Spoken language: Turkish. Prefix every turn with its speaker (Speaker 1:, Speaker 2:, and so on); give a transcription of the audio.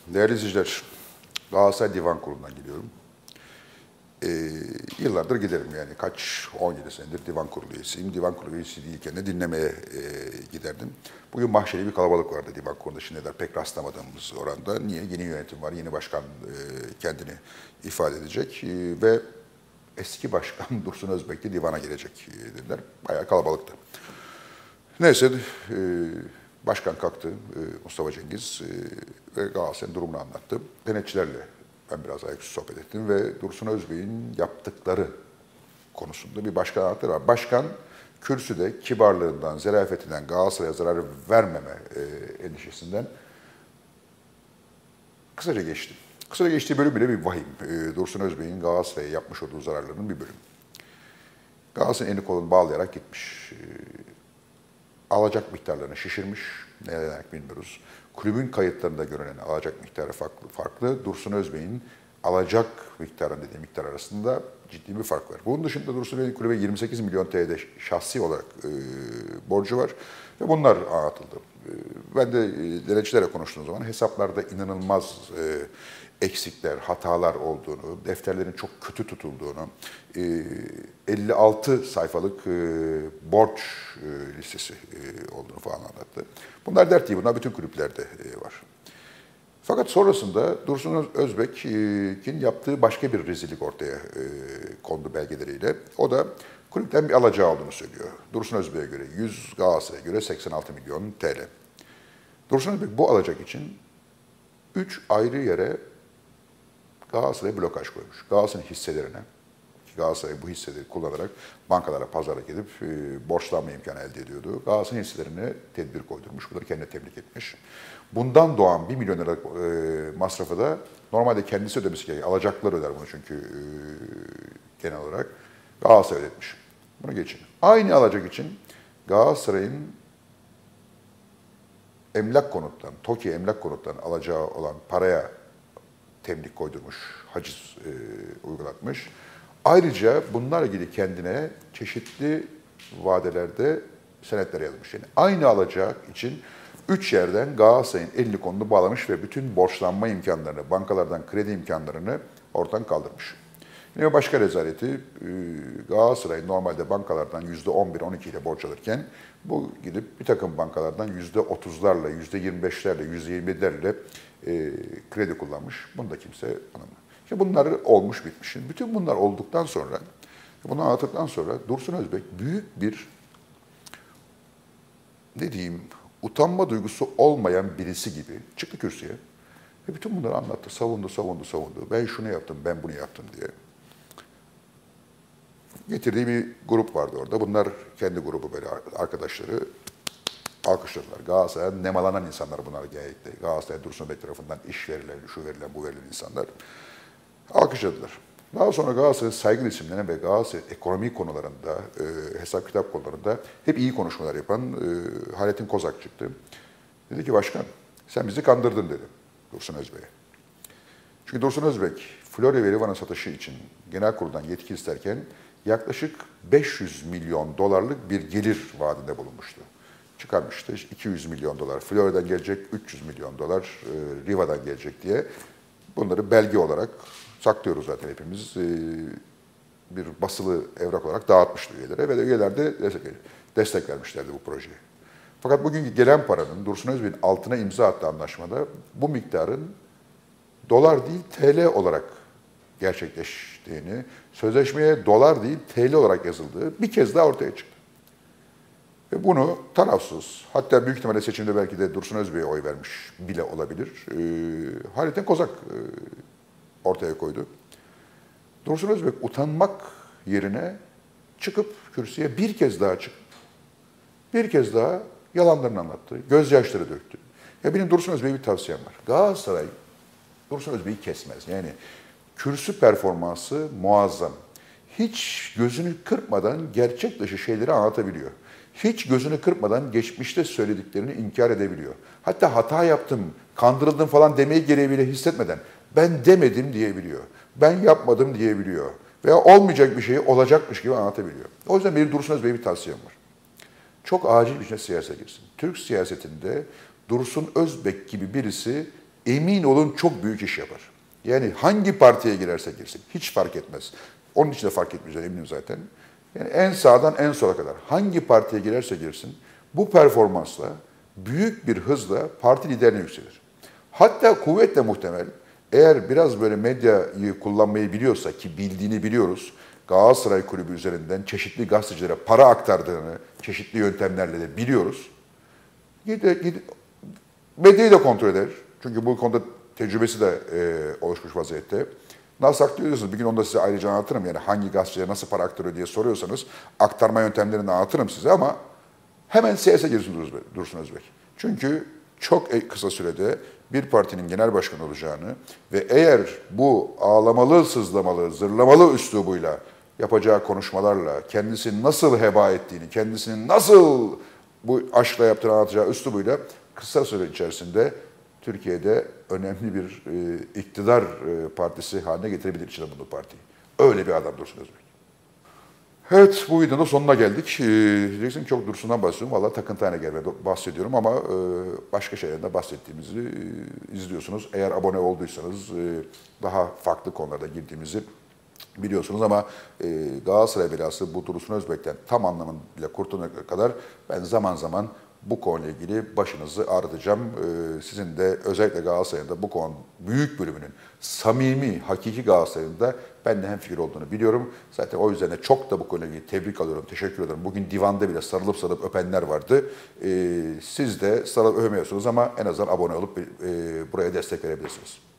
Speaker 1: Değerli izleyiciler, Galatasaray Divan Kurulu'ndan geliyorum. Yıllardır giderim yani 17 senedir Divan Kurulu üyesiyim. Divan Kurulu üyesi değilken de dinlemeye giderdim. Bugün mahşeri bir kalabalık vardı Divan Kurulu'nda şimdiler pek rastlamadığımız oranda. Niye? Yeni yönetim var, yeni başkan kendini ifade edecek ve eski başkan Dursun Özbek de divana girecek dediler. Bayağı kalabalıktı. Neyse başkan kalktı, Mustafa Cengiz ve Galatasaray'ın durumunu anlattı. Denetçilerle ben biraz ayaküstü sohbet ettim ve Dursun Özbek'in yaptıkları konusunda bir başkan anlattığı var. Başkan kürsüde kibarlığından, zerafetinden, Galatasaray'a zarar vermeme endişesinden kısaca geçti. Kısaca geçtiği bölüm bile bir vahim. Dursun Özbek'in Galatasaray'a yapmış olduğu zararlarının bir bölümü. Galatasaray'ın elini kolunu bağlayarak gitmiş. Alacak miktarlarını şişirmiş. Ne demek bilmiyoruz. Kulübün kayıtlarında görünen alacak miktarı farklı. Dursun Özbek'in alacak miktarı dediği miktar arasında ciddi bir fark var. Bunun dışında Dursun Özbek'in kulübe 28 milyon TL şahsi olarak borcu var. Ve bunlar anlatıldı. Ben de denetçilere konuştuğum zaman hesaplarda inanılmaz eksikler, hatalar olduğunu, defterlerin çok kötü tutulduğunu, 56 sayfalık borç listesi olduğunu falan anlattı. Bunlar dert değil, bunlar bütün kulüplerde var. Fakat sonrasında Dursun Özbek'in yaptığı başka bir rezillik ortaya kondu belgeleriyle. O da kulüpten bir alacağı olduğunu söylüyor. Dursun Özbek'e göre 100, Galatasaray'a göre 86 milyon TL. Dursun Özbek bu alacak için 3 ayrı yere Galatasaray'a blokaj koymuş. Galatasaray'ın hisselerine, ki Galatasaray bu hisseleri kullanarak bankalara pazarlık edip borçlanma imkanı elde ediyordu. Galatasaray'ın hisselerine tedbir koydurmuş. Bunları kendine tebrik etmiş. Bundan doğan 1 milyon liralık masrafı da normalde kendisi ödemesi gerekiyor. Alacaklılar öder bunu çünkü genel olarak. Galatasaray ödetmiş. Bunu geçin. Aynı alacak için Galatasaray'ın emlak konuttan, TOKİ emlak konuttan alacağı olan paraya temlik koydurmuş, haciz uygulatmış. Ayrıca bunlarla ilgili kendine çeşitli vadelerde senetler yazmış. Yani aynı alacak için 3 yerden Galatasaray'ın elini kolunu bağlamış ve bütün borçlanma imkanlarını, bankalardan kredi imkanlarını ortadan kaldırmış. Yine başka rezaleti, Galatasaray normalde bankalardan %11-12 ile borç alırken bu gidip bir takım bankalardan %30'larla, %25'lerle, %27'lerle kredi kullanmış. Bunu da kimse anlamıyor. Şimdi bunlar olmuş bitmiş. Şimdi bütün bunlar olduktan sonra, bunu anlattıktan sonra Dursun Özbek büyük bir, ne diyeyim, utanma duygusu olmayan birisi gibi çıktı kürsüye ve bütün bunları anlattı. Savundu. Ben şunu yaptım, ben bunu yaptım diye. Getirdiği bir grup vardı orada. Bunlar kendi grubu böyle arkadaşları alkışladılar. Galatasaray'a nemalanan insanlar bunlar genellikle. Galatasaray Dursun Bey tarafından iş verilen, şu verilen, bu verilen insanlar alkışladılar. Daha sonra Galatasaray'ın saygın isimlerine ve Galatasaray ekonomi konularında, hesap kitap konularında hep iyi konuşmalar yapan Hayrettin Kozak çıktı. Dedi ki başkan sen bizi kandırdın dedi Dursun Özbek'e. Çünkü Dursun Özbek Florya ve Rivan'a satışı için genel kuruldan yetki isterken yaklaşık 500 milyon dolarlık bir gelir vaadinde bulunmuştu. Çıkarmıştı 200 milyon dolar Florya'dan gelecek, 300 milyon dolar Riva'dan gelecek diye bunları belge olarak saklıyoruz zaten hepimiz. Bir basılı evrak olarak dağıtmıştı üyelere ve de üyeler de destek vermişlerdi bu projeye. Fakat bugün gelen paranın Dursun Özbek'in altına imza attığı anlaşmada bu miktarın dolar değil TL olarak gerçekleştiğini, sözleşmeye dolar değil TL olarak yazıldığı bir kez daha ortaya çıktı. Ve bunu tarafsız, hatta büyük ihtimalle seçimde belki de Dursun Özbek'e oy vermiş bile olabilir. Hayrettin Kozak ortaya koydu. Dursun Özbek utanmak yerine çıkıp kürsüye bir kez daha yalanlarını anlattı, gözyaşları döktü. Ya benim Dursun Özbek'e bir tavsiyem var. Galatasaray Dursun Özbek'i kesmez. Yani kürsü performansı muazzam. Hiç gözünü kırpmadan gerçek dışı şeyleri anlatabiliyor. Hiç gözünü kırpmadan geçmişte söylediklerini inkar edebiliyor. Hatta hata yaptım, kandırıldım falan demeyi gereği bile hissetmeden ben demedim diyebiliyor. Ben yapmadım diyebiliyor. Veya olmayacak bir şeyi olacakmış gibi anlatabiliyor. O yüzden benim Dursun Özbek'e bir tavsiyem var. Çok acil bir şekilde siyasete girsin. Türk siyasetinde Dursun Özbek gibi birisi emin olun çok büyük iş yapar. Yani hangi partiye girerse girsin hiç fark etmez. Onun için de fark etmeyeceğine eminim zaten. Yani en sağdan en sola kadar hangi partiye girerse girsin bu performansla büyük bir hızla parti liderine yükselir. Hatta kuvvetle muhtemel eğer biraz böyle medyayı kullanmayı biliyorsa ki bildiğini biliyoruz. Galatasaray Kulübü üzerinden çeşitli gazetecilere para aktardığını çeşitli yöntemlerle de biliyoruz. Medyayı da kontrol eder. Çünkü bu konuda tecrübesi de oluşmuş vaziyette. Nasıl aktarıyorsunuz? Bir gün onu da size ayrıca anlatırım. Yani hangi gazeteciye nasıl para aktarıyor diye soruyorsanız aktarma yöntemlerini anlatırım size ama hemen siyasete girsin Dursun Özbek. Çünkü çok kısa sürede bir partinin genel başkanı olacağını ve eğer bu ağlamalı, sızlamalı, zırlamalı üslubuyla yapacağı konuşmalarla kendisini nasıl heba ettiğini, kendisini nasıl bu aşkla yaptığını anlatacağı üslubuyla kısa süre içerisinde Türkiye'de önemli bir iktidar partisi haline getirebilir içinde bulunduğu partiyi. Öyle bir adam Dursun Özbek. Evet, bu videonun sonuna geldik. Diyeceksin çok Dursun'dan bahsediyorum. Valla takıntı haline gelmeye bahsediyorum ama başka şeylerden bahsettiğimizi izliyorsunuz. Eğer abone olduysanız daha farklı konularda girdiğimizi biliyorsunuz ama Galatasaray belası bu Dursun Özbek'ten tam anlamıyla kurtulana kadar ben zaman zaman bu konuyla ilgili başınızı ağrıtacağım. Sizin de özellikle Galatasaray'ın da bu konu büyük bölümünün samimi, hakiki Galatasaray'ın da benimle hemfikir olduğunu biliyorum. Zaten o yüzden de çok da bu konuyla ilgili tebrik alıyorum, teşekkür ederim. Bugün divanda bile sarılıp öpenler vardı. Siz de sarılıp övmüyorsunuz ama en azından abone olup buraya destek verebilirsiniz.